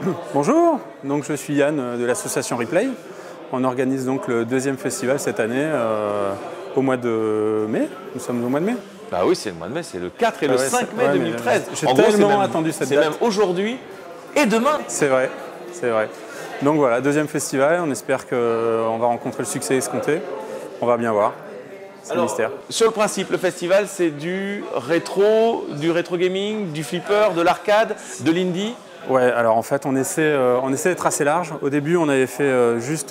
Bonjour, donc je suis Yann de l'association Replay. On organise donc le deuxième festival cette année au mois de mai. Nous sommes au mois de mai. Bah oui, c'est le mois de mai, c'est le 4 et le 5 mai 2013. J'ai tellement attendu cette date. C'est même aujourd'hui et demain. C'est vrai, c'est vrai. Donc voilà, deuxième festival, on espère qu'on va rencontrer le succès escompté. On va bien voir. C'est le mystère. Sur le principe, le festival, c'est du rétro gaming, du flipper, de l'arcade, de l'indie. Ouais, alors en fait, on essaie d'être assez large. Au début, on avait fait juste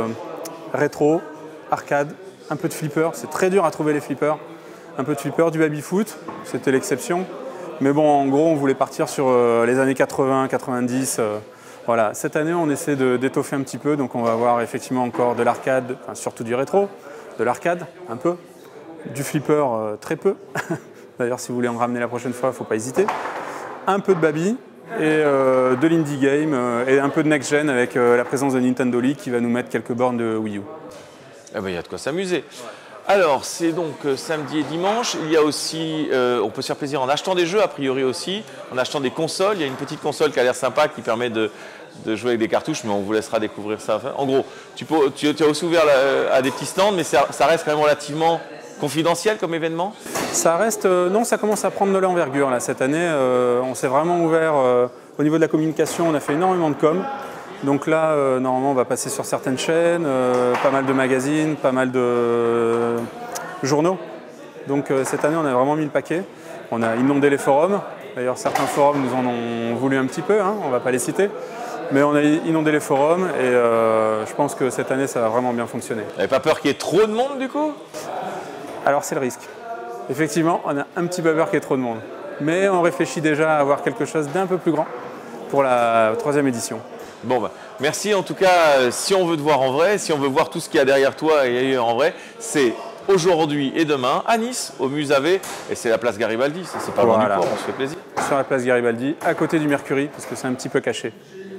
rétro, arcade, un peu de flipper. C'est très dur à trouver les flippers. Un peu de flipper, du baby-foot, c'était l'exception. Mais bon, en gros, on voulait partir sur les années 80, 90. Voilà. Cette année, on essaie d'étoffer un petit peu. Donc, on va avoir effectivement encore de l'arcade, enfin, surtout du rétro, de l'arcade, un peu, du flipper, très peu. D'ailleurs, si vous voulez en ramener la prochaine fois, il ne faut pas hésiter. Un peu de baby. Et de l'indie game et un peu de next-gen avec la présence de Nintendo League qui va nous mettre quelques bornes de Wii U. Eh ben, il y a de quoi s'amuser. Alors, c'est donc samedi et dimanche. Il y a aussi, on peut se faire plaisir en achetant des jeux, a priori aussi, en achetant des consoles. Il y a une petite console qui a l'air sympa, qui permet de jouer avec des cartouches, mais on vous laissera découvrir ça. En gros, tu as aussi ouvert à des petits stands, mais ça reste quand même relativement confidentiel comme événement? Ça reste, non, ça commence à prendre de l'envergure là cette année. On s'est vraiment ouvert au niveau de la communication, on a fait énormément de com. Donc là, normalement, on va passer sur certaines chaînes, pas mal de magazines, pas mal de journaux. Donc cette année, on a vraiment mis le paquet. On a inondé les forums. D'ailleurs, certains forums nous en ont voulu un petit peu, hein, on ne va pas les citer. Mais on a inondé les forums et je pense que cette année, ça va vraiment bien fonctionner. Vous n'avez pas peur qu'il y ait trop de monde du coup? Alors c'est le risque. Effectivement, on a un petit peu peur qu'il y ait trop de monde. Mais on réfléchit déjà à avoir quelque chose d'un peu plus grand pour la 3e édition. Bon, bah, merci en tout cas. Si on veut te voir en vrai, si on veut voir tout ce qu'il y a derrière toi et ailleurs en vrai, c'est aujourd'hui et demain à Nice, au Musavé. Et c'est la place Garibaldi, ça c'est pas loin du port, on se fait plaisir. Sur la place Garibaldi, à côté du Mercury, parce que c'est un petit peu caché.